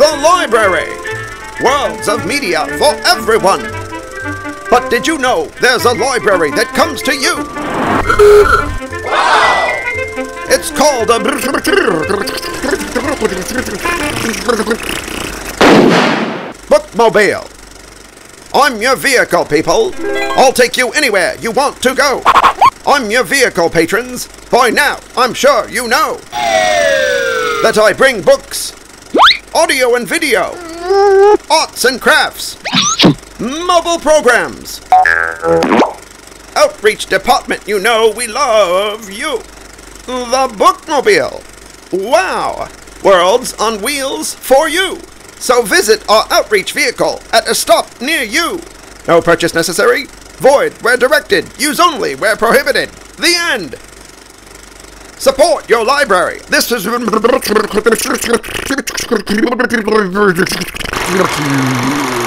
the library. Worlds of media for everyone. But did you know there's a library that comes to you? Wow! It's called a Bookmobile. I'm your vehicle, people. I'll take you anywhere you want to go. I'm your vehicle, patrons. By now, I'm sure you know that I bring books, audio and video, arts and crafts, mobile programs, outreach department, you know we love you. The Bookmobile. Wow! Worlds on wheels for you. So visit our outreach vehicle at a stop near you. No purchase necessary. Void where directed. Use only where prohibited. The end. Support your library. This is